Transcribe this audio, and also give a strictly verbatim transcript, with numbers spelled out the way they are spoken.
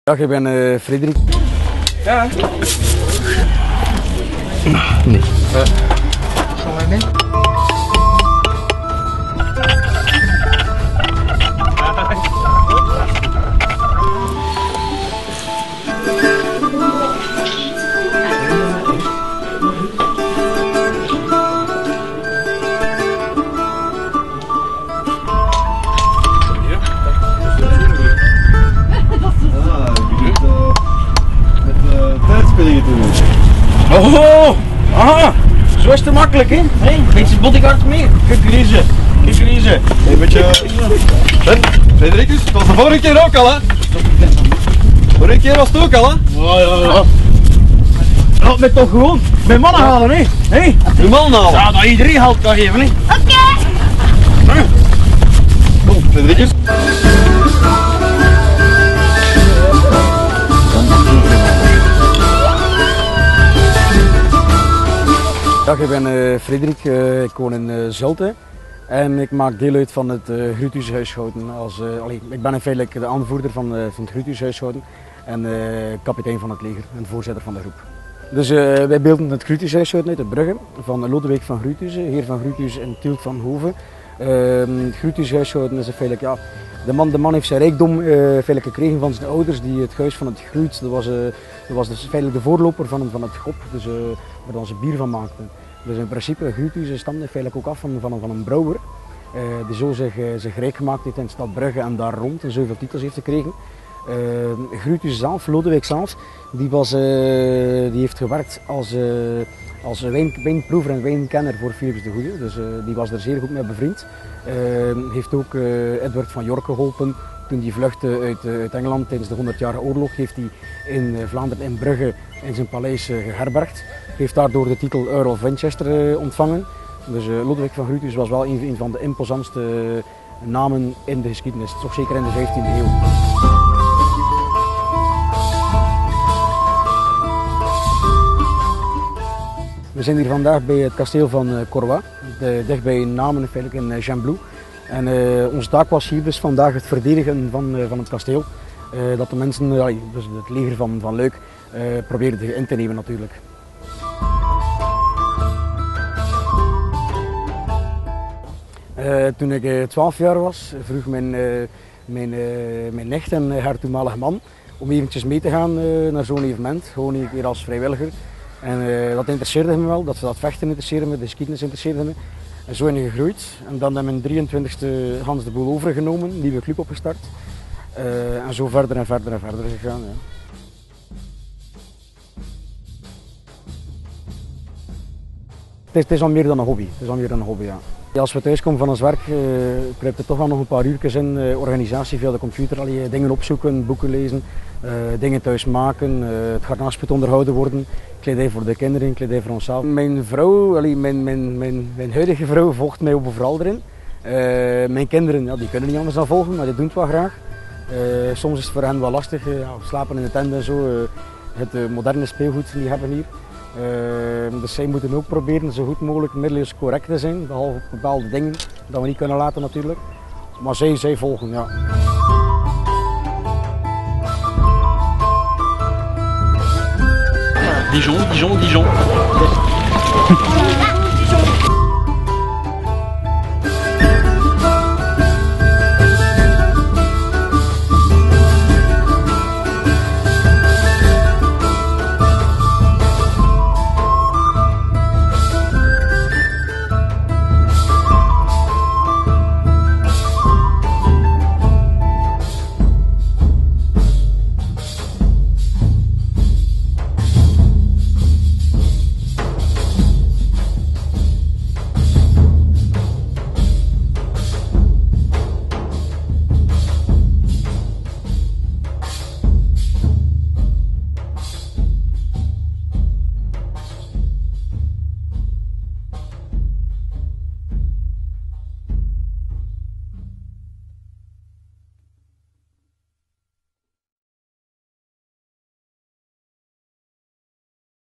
Dag, ik ben uh, Frederik. Ja. Nee. Uh. Gaan wij mee? Oh, aha, zo is het te makkelijk, hè? Hey, beetje bodyguard meer. Kijk lezen, kijk lezen. Een beetje. Fredericus, het was de vorige keer ook al, hè? De vorige keer was het ook al, hè? Ja, ja, ja. Laat me toch gewoon mijn mannen halen, hè? Hey? De mannen halen? Ja, dat iedereen geld kan geven, hè? Oké. Okay. Kom, Fredericus. Dag, ik ben uh, Frederik, uh, ik woon in uh, Zulte en ik maak deel uit van het uh, Gruuthuishuishouden. Als, uh, allee, ik ben feitelijk de aanvoerder van, uh, van het Gruuthuishuishouden en uh, kapitein van het leger en voorzitter van de groep. Dus uh, wij beelden het Gruuthuishuishouden uit de Brugge van Lodewijk van Gruuthuizen, heer van Gruuthuizen en Tielt van Hoven. Uh, het Gruuthuishuishouden is feitelijk, ja, de man, de man heeft zijn rijkdom uh, feitelijk gekregen van zijn ouders die het huis van het Gruut, dat was, uh, dat was dus feitelijk de voorloper van, van het Gop, dus, uh, waar dan ze bier van maakten. Dus in principe, Gruuthuizen stamde feitelijk ook af van, van, van een brouwer, uh, die zo zich, uh, zich rijk gemaakt heeft in de stad Brugge en daar rond en zoveel titels heeft gekregen. Uh, Gruuthuizen zelf, Lodewijk zelf, die, was, uh, die heeft gewerkt als, uh, als wijn, wijnproever en wijnkenner voor Philips de Goede, dus uh, die was er zeer goed mee bevriend. Uh, heeft ook uh, Edward van York geholpen toen hij vluchtte uit, uh, uit Engeland tijdens de honderdjarige oorlog. Heeft hij in uh, Vlaanderen, in Brugge, in zijn paleis uh, geherbergd. Heeft daardoor de titel Earl of Winchester uh, ontvangen. Dus uh, Lodewijk van Gruuthuizen was wel een, een van de imposantste uh, namen in de geschiedenis, toch zeker in de vijftiende eeuw. We zijn hier vandaag bij het kasteel van uh, Corroy, dicht bij Namen, feitelijk in uh, Gembloux. En uh, onze taak was hier dus vandaag het verdedigen van, uh, van het kasteel. Uh, dat de mensen, uh, dus het leger van, van Luik, uh, probeerden in te nemen natuurlijk. Uh, toen ik twaalf uh, jaar was, vroeg mijn, uh, mijn, uh, mijn nicht en uh, haar toenmalige man om eventjes mee te gaan uh, naar zo'n evenement, gewoon een keer als vrijwilliger. En uh, dat interesseerde me wel, dat, dat vechten interesseerde me, de geschiedenis interesseerde me. En zo ben ik gegroeid. En dan heb ik mijn drieëntwintigste Hans de Boel overgenomen, een nieuwe club opgestart. Uh, en zo verder en verder en verder gegaan. Ja. Het is, het is al meer dan een hobby. Het is al meer dan een hobby, ja. Als we thuis komen van ons werk, uh, kruipt er toch wel nog een paar uurtjes in. Uh, organisatie via de computer, allee, dingen opzoeken, boeken lezen, uh, dingen thuis maken, uh, het garnasput onderhouden worden, kledij voor de kinderen, kledij voor onszelf. Mijn vrouw, allee, mijn, mijn, mijn, mijn huidige vrouw volgt mij overal erin. Uh, mijn kinderen, ja, die kunnen niet anders dan volgen, maar die doen het wel graag. Uh, soms is het voor hen wel lastig, uh, ja, slapen in de tent en zo. Uh, het uh, moderne speelgoed die hebben hier. Uh, dus zij moeten ook proberen zo goed mogelijk middeleeuws correct te zijn, behalve op bepaalde dingen dat we niet kunnen laten natuurlijk. Maar zij, zij volgen, ja. Dijon, Dijon, Dijon.